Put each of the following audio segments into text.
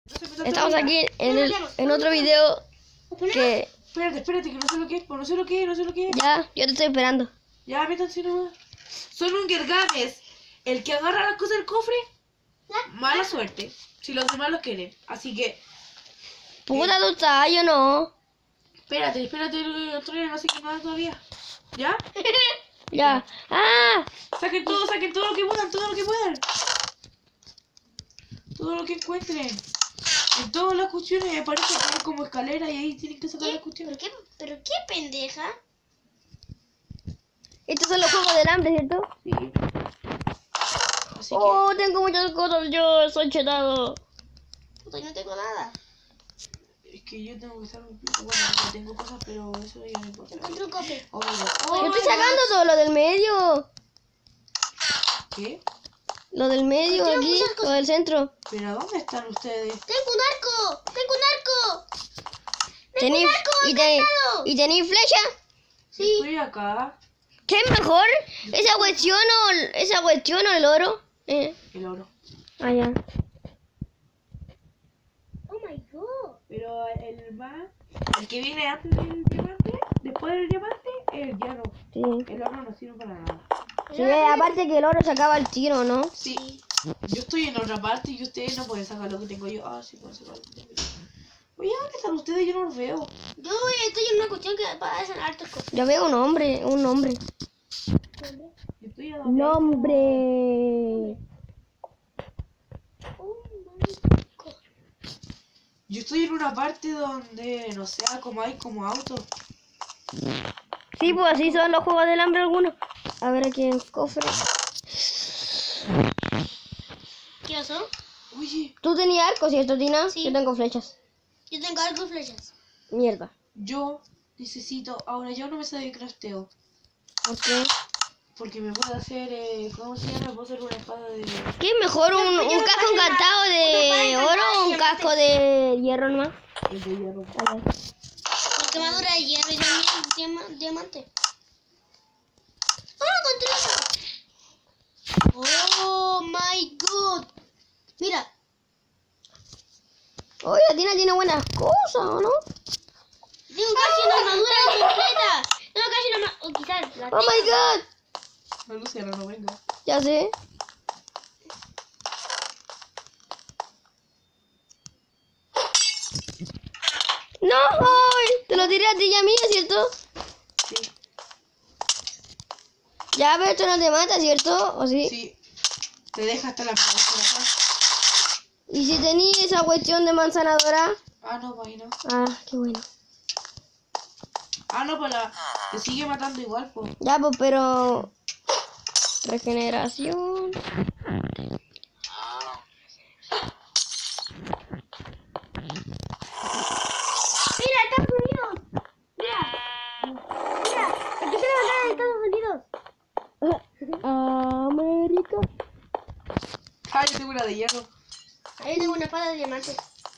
Estamos aquí en otro video que... Espérate, que no sé lo que es, no sé lo que es. Ya, yo te estoy esperando. Ya, métanse nomás. Son un Gergames. El que agarra las cosas del cofre, mala suerte. Si los demás lo quieren. Así que... Puta, tú estás, yo no. Espérate, otro no sé qué nada todavía. ¿Ya? Ya. ¡Ah! Saquen todo lo que puedan, todo lo que puedan. Todo lo que encuentren. En todas las cuestiones me parece que hay como escalera y ahí tienen que sacar las cuestiones. ¿Pero qué pendeja? Estos son los juegos del hambre, ¿cierto? Sí. Así Oh, tengo muchas cosas, yo soy chetado. Puta, yo no tengo nada. es que yo tengo que estar... Bueno, no tengo cosas, pero eso ya no importa. Encontré un cofre. Yo estoy sacando todo lo del medio. ¿Qué? Lo del medio Tengo aquí, muchas cosas. lo del centro. ¿Pero dónde están ustedes? ¡Tengo un arco! ¡Tengo un arco! ¿Tenéis encantado! y tenéis flecha? Sí. Estoy acá. ¿Qué es mejor? ¿Esa cuestión o el oro? El oro. Ah, ya. Oh my god. Pero el que viene antes del diamante, después del diamante, es el hierro. Sí. El oro no sirve para nada. Sí, aparte que el oro se acaba el tiro, ¿no? Sí. Yo estoy en otra parte y ustedes no pueden sacar lo que tengo yo. Ah, sí, pueden sacar lo que tengo yo. Oye, ¿dónde están ustedes? Yo no los veo. Yo estoy en una cuestión que pasan hartos cofres. Yo veo un hombre. Estoy a donde ¡Nombre! Oh my god. Yo estoy en una parte donde, no sé, como hay como autos. Sí, pues así son los juegos del hambre algunos. A ver aquí en el cofre. ¿Qué pasó? Oye, ¿Tú tenías arco, cierto, Tina? Sí. Yo tengo flechas. Yo tengo arco y flechas. Mierda. yo necesito... Ahora yo no me sé de crafteo. ¿Por qué? Porque me puedo hacer... ¿Cómo se llama? Me puedo hacer una espada de... ¿Qué es mejor? ¿Un casco encantado de oro o un casco de hierro nomás? El de hierro. A ver. Porque madura de hierro y diamante. ¡Oh, encontré otro! ¡Oh, my God! Mira. Oye, Tina tiene buenas cosas, ¿o no? Tengo casi una armadura completa. Tengo casi una armadura... O quizás la ¡Oh, my God! No, Luciano, no venga. Ya sé. ¡No! Te lo tiré a ti y a mí, ¿cierto? Sí. Ya, pero esto no te mata, ¿cierto? ¿O sí? Sí. Te deja hasta la cabeza. ¿Y si tenía esa cuestión de manzanadora? Ah, no, pues ahí no. Ah, qué bueno. Ah, no, pues te sigue matando igual, pues. Ya, pues, pero... Regeneración... ¡Mira, Estados Unidos! ¡Mira! ¡Mira! ¡Aquí se la bandera de Estados Unidos! América. Ah, yo tengo una de hierro. Ahí tengo una espada de diamante.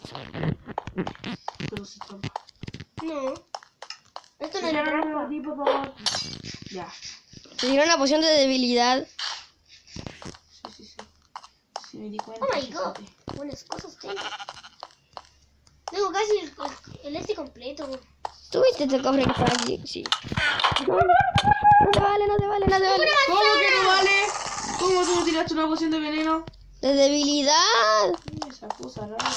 Pero se trampa. No. Esto no es Ya, trampa. no, por favor. Ya. Te dieron una poción de debilidad. Sí. Sí, me di cuenta. Oh my god. fíjate. Buenas cosas tengo. Tengo casi el este completo. ¿Tú viste este cofre que está aquí? Sí. No te vale. ¿Cómo que no vale? ¿Cómo tú no tiraste una poción de veneno? De debilidad. Esa cosa rara.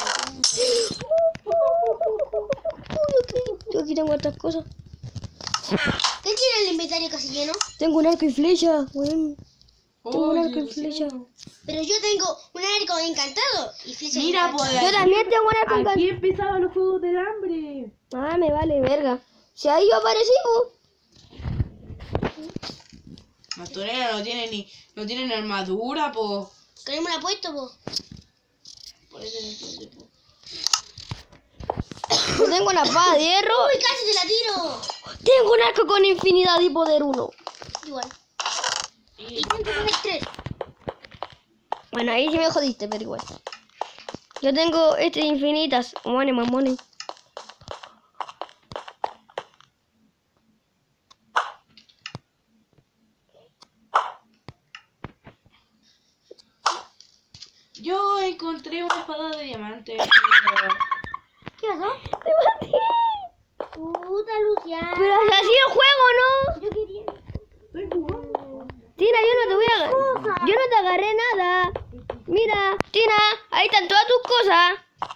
Yo aquí tengo otras cosas. ¿Qué tiene el inventario casi lleno? Tengo un arco y flecha, weón. Tengo un arco y Oye, flecha. Pero yo tengo un arco encantado y flecha Mira, encantada. pues Yo también tengo un arco aquí encantado. empezaban los juegos del hambre. Ah, me vale verga. Si ahí yo aparecí, po. Mastorera no tiene ni armadura, po. Que no me la he puesto, po. Por eso no entiende, po. Yo tengo una espada de hierro. ¡Uy, casi te la tiro! Tengo un arco con infinidad y poder 1. Igual. Y tengo poder 3. Bueno, ahí sí me jodiste, pero igual. Yo tengo este de infinitas. Money. Yo encontré una espada de diamante. diamante. ¿Qué pasó? ¡Te maté! Puta, Luciana. Pero así el juego, ¿no? Yo quería... Estoy jugando. Tina, yo no te voy a... Yo no te agarré nada. Mira, Tina, ahí están todas tus cosas.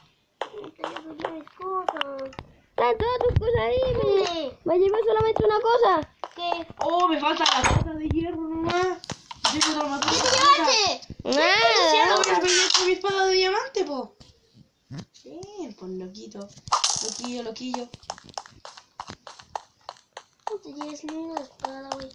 Están todas tus cosas ahí. Me llevé solamente una cosa. ¿Qué? Oh, me falta la plata de hierro nomás. Yo quiero matar ¿Qué la te plata. llevaste? Luciano, Nada. voy a pelear con mi espada de diamante, po. Bien, pues loquito. Loquillo. No te lleves ni una espada, güey.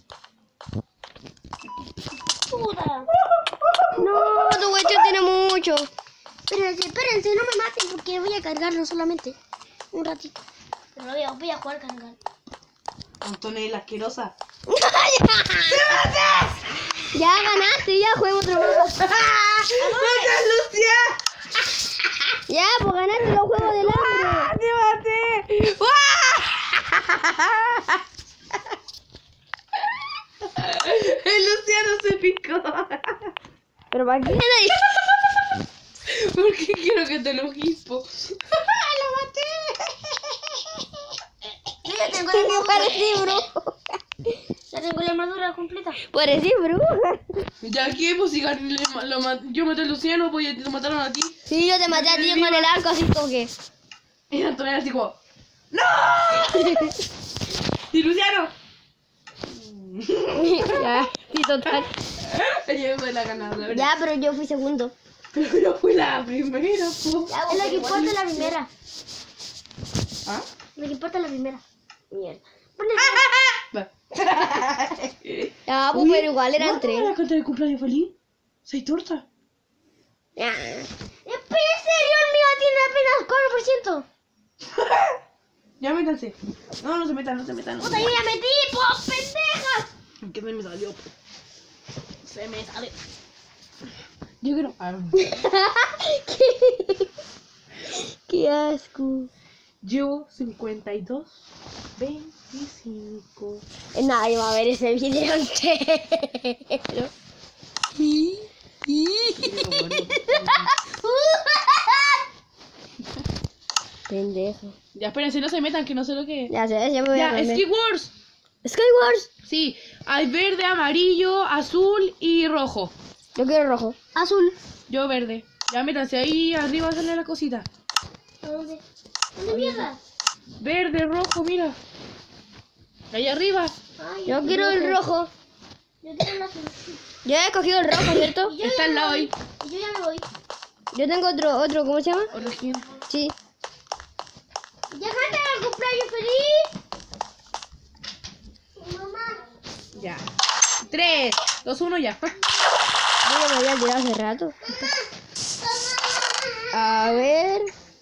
Puta. No, tu cuestión tiene mucho. Espérense, no me maten porque voy a cargarlo solamente. Un ratito. Pero voy a jugar a cargar. Antonella asquerosa. Ya ganaste, ya juego otro juego. ¡Mata, Lucia! Ya, pues ganaste los juegos del hambre. ¡Te maté! El Luciano se picó. Pero ¿para qué? ¿Por qué quiero que te lo gispo? ¡Lo maté! Yo ya tengo ¿Qué parecí brujo? Ya tengo la armadura completa. Parecí brujo. Ya que, pues si yo maté a Luciano, pues lo mataron a ti. Sí, yo te maté a ti con el arco así como que... Y Antonella así como, ¡no! ¿Y Luciano? Ya, sí, total. Yo fui la ganadora. Ya, pero yo fui segundo. Pero yo fui la primera, po. Es lo que importa la primera. ¿Ah? Lo que importa la primera. Mierda. Va. Ya, pues, pero igual eran ¿Cuánto me tres. vas a contar el cumpleaños feliz? ¿Seis tortas? Ya. ¿En serio el mío tiene apenas 4%? Ya métanse. No se metan. Puta, yo ya metí, pues, pendejas. ¿Qué se me salió? Se me salió. Yo quiero... Qué asco. Llevo 52, 25. Nadie va a ver ese video entero. Pendejo. Ya, espérense, no se metan, que no sé lo que es. Ya sé, ya me voy a Ya, aprender. Skywars. Skywars. Sí, hay verde, amarillo, azul y rojo. Yo quiero rojo. Azul. Yo verde. Ya, métanse ahí arriba, sale la cosita. ¿A dónde? ¿Dónde mierda? Verde, rojo, mira. Ahí arriba. Ay, Yo quiero el rojo. Yo quiero el azul. Yo he escogido el rojo, ¿cierto? Y yo Está ya al me lado voy. ahí. Y yo ya me voy. Yo tengo otro, ¿cómo se llama? Otro skin. Sí. ¡Ya canta el cumpleaños feliz! Mamá. Ya. 3, 2, 1, ya. Yo ya me había tirado hace rato. A ver.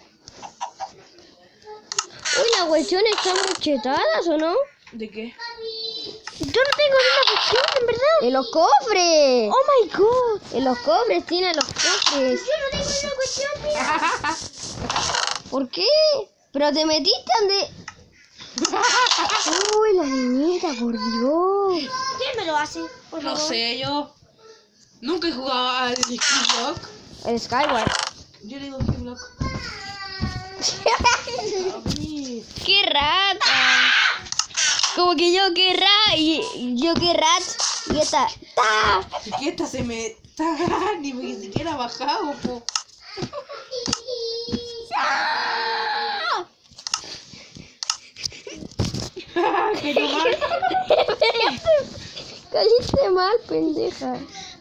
Uy, las cuestiones están muy chetadas, ¿o no? ¿De qué? Yo no tengo ninguna cuestión, en verdad. ¡En los cofres! Oh my god. En los cofres, Tina, en los cofres. Yo no tengo ninguna cuestión, mira. ¿Por qué? Pero te metiste donde... Uy, la niñita, por Dios. ¿Quién me lo hace? Por No favor. sé, yo. Nunca he jugado al Skyblock. El Skyward. Yo le digo Skyblock. ¡Qué rata! Como que yo qué rat y yo qué rat y esta... ¡Ta! Es que esta se me... Ni siquiera ha bajado, po. Que no va. Caíste mal, pendeja.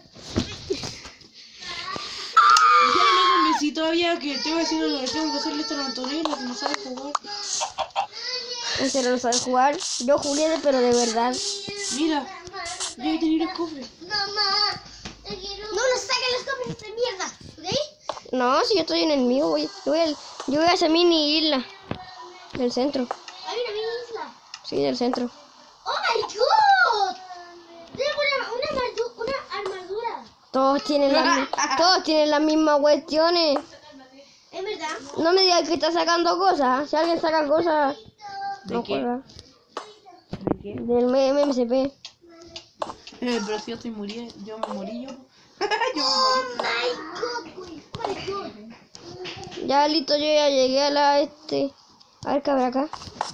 Ya no me convencí todavía que tengo que hacerlo, tengo que hacerle esto a la Antonella que no sabe jugar. ¿En serio no sabes jugar? Yo jugué, pero de verdad. Mira, ya he tenido el cofre. Mamá. No nos saquen los cofres de mierda. ¿Ok? No, si yo estoy en el mío, yo voy a esa mini isla. Del centro. Hay una mini isla. Sí, del centro. ¡Oh my god! Tengo una armadura. Todos tienen las mismas cuestiones. ¿Es verdad? No me digas que está sacando cosas. Si alguien saca cosas, no ¿De qué? juega. ¿De qué? Del MMSP. Pero si yo estoy muriendo, yo me morí yo. Yo me morí. Oh my god, güey. Oh my god. Ya listo, yo ya llegué a la A ver, cabrón, acá.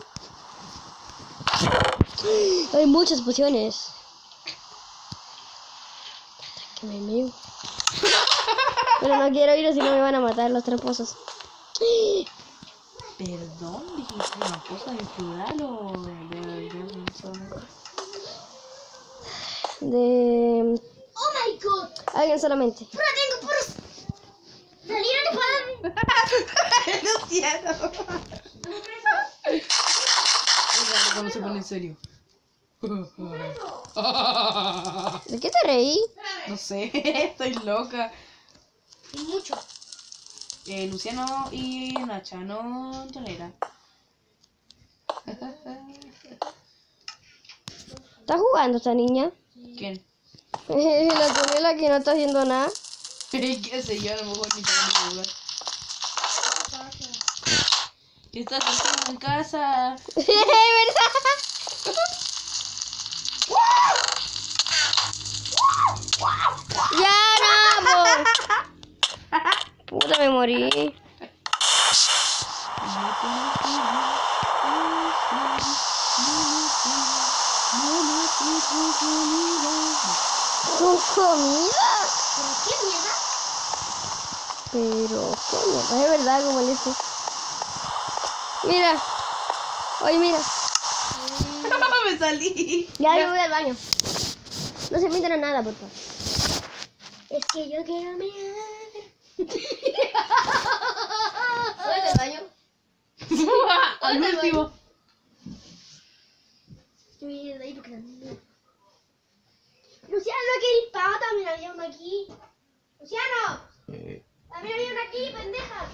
Hay muchas pociones. Que me meo. Pero no quiero ir o si no me van a matar los tramposos. Perdón, dijiste una cosa en plural o De... ¡Oh my god! Alguien solamente. ¡Pero tengo puros! ¡Salieron de padre! Luciano. Es raro cuando se pone en serio. ¿De qué te reí? No sé, estoy loca. Y mucho. Luciano y Nacha, no Antonella. ¿Está jugando esta niña? ¿Quién? La Antonella que no está haciendo nada. ¿Qué sé yo? A lo mejor ni sabe jugar. ¿Qué estás haciendo en casa? Es verdad. Ya no, puta, me morí. ¿Con comida? ¿Pero qué mierda? Pero, qué mierda, es verdad como le dice. Mira. Oye, mira. Me salí. Ya yo voy al baño. No se meten a nada, por favor. Es que yo quiero mirar. ¿Voy al baño? Al último. Mira, ahí porque también. Luciano, que eres pata, también había uno aquí. Luciano, también había uno aquí, pendeja.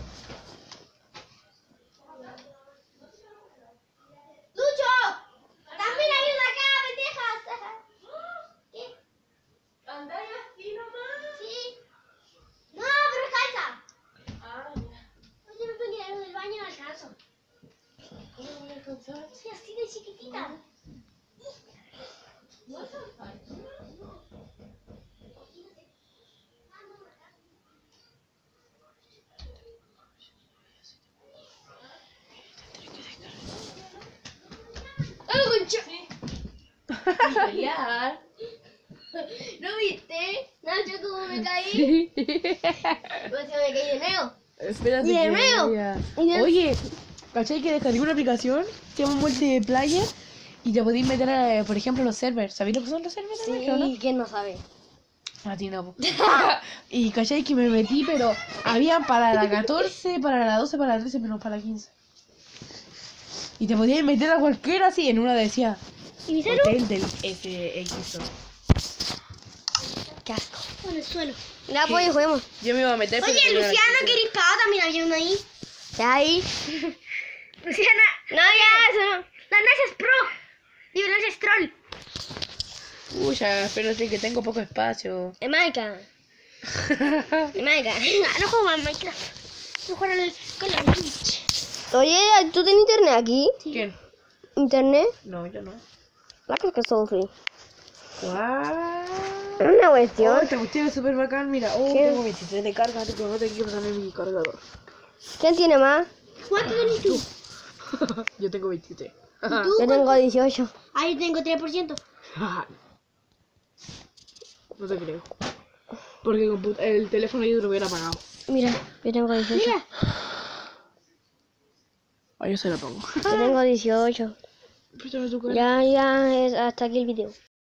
Lucho, también hay uno acá, pendejas. ¿Qué? ¿Andai así nomás? Sí. No, pero calza. Ah, ya. Oye, me tengo que ir al baño y no alcanzo. ¿Cómo voy a alcanzar? Soy así de chiquitita. Pelear. ¿No viste? Nacho, cómo me caí. Pues se me caí de nuevo. Espérate. ¿Y de que nuevo? voy a- ¿Y de- Oye, ¿cachai que descargué una aplicación? Se llama Multiplayer. Y te podéis meter, por ejemplo, los servers. ¿Sabéis lo que son los servers? Sí, ¿no? ¿quién no sabe? A ti no. Po. Y cachai que me metí, pero había para la 14, para la 12, para la 13, pero no para la 15. Y te podías meter a cualquiera así. En una decía ¿Y mi celu? Hotel del FX. Qué asco. En el suelo. Ya, pues, juguemos. Yo me iba a meter. Oye, Luciano, que eres pata, también había uno ahí. Ya ahí. Luciana. No, ya, eso no. La Nacha es pro. Digo, Nacha es troll. Pucha, espérate que tengo poco espacio. Es Maika. Es Maika. No juego más Minecraft. Voy a jugar con la Twitch. Oye, ¿tú tienes internet aquí? ¿Quién? ¿Internet? No, yo no. La cosa que es todo free. ¡Guau! Es una cuestión. Esta cuestión es súper bacán, mira. Oh, ¿Qué? tengo 23 de carga, pero no te quiero poner mi cargador. ¿Quién tiene más? ¿Cuánto tenés tú? Yo tengo 23. ¿Y tú? Yo tengo 18. Ah, yo tengo 3%. No te creo. Porque el teléfono yo te lo hubiera apagado. Mira, yo tengo 18. Mira. Ah, yo se lo pongo. Yo tengo 18. Préstame tu cara. Ya, es hasta aquí el video.